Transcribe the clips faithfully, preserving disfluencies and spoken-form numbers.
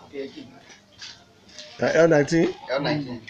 L nineteen? L nineteen.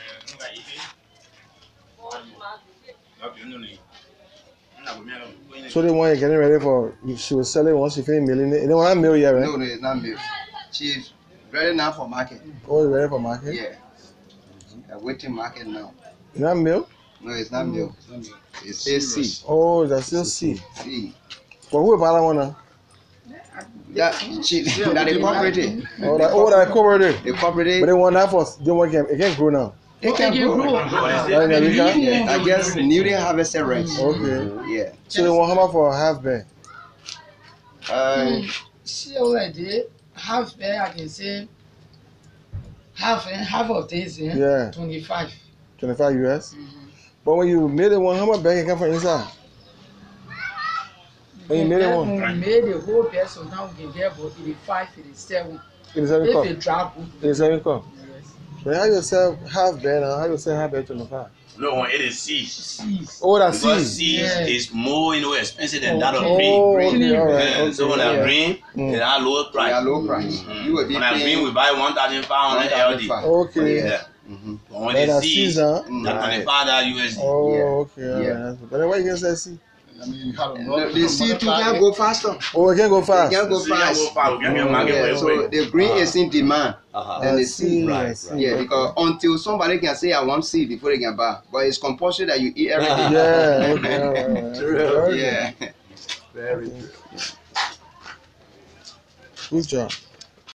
So the one you're getting ready for, she will sell it once she finish milling it. It don't have mill yet, right? No, no, it's not milk. She's ready now for market. Oh, it's ready for market? Yeah. I'm waiting market now. It's not milk? No, it's not milk. It's not milk. It's still seed. Oh, that's still seed. Seed. But who buy that one now? That she, that the cooperative. Oh, that, oh, that cooperative. The cooperative. But they want that for, they want it can grow now. It can grow. Yeah, I guess newly harvested rice. Okay. Yeah. So they want how much for a half bag? Uh, See already half bag I can say half half of this eh? Yeah. twenty-five. twenty-five U S? Mm-hmm. But when you made it one, how much bag you come from inside? When you made it one? When we made the whole bag, so now we can get about eighty-five, eighty-seven. eighty-seven cup? If you drop good. eighty-seven cup? Yes. But how you sell half bag now? How you sell half bag twenty-five? No, it is seed. Seeds. Oh, that's Because seed. seed Yeah. is more, you know, expensive than that of Oh, green. okay, all right. Yeah, Okay. so when I Yeah. green, Mm. it's at lower they price. are low price. Mm. You will be When I green, paying we buy one thousand five hundred L D. Okay. Yeah. Mm-hmm. But when But it's that's seed, seeds, huh? that's twenty-five dollars U S D. Oh, Yeah. okay. All Yeah. right. But then why you can say seed? I mean, you have to No, the seed too can go faster. Oh, it can go They fast. can go See, yeah, fast. go fast. We can get market Yeah, very so quick. the green Uh-huh. is in demand. Uh-huh. And I the see, seed. I Right, see. right. Yeah, because until somebody can say I want seed before they can buy, but it's compulsory that you eat everything. Yeah, okay. All right, all right. True. Very good. Yeah. Very true. Good job.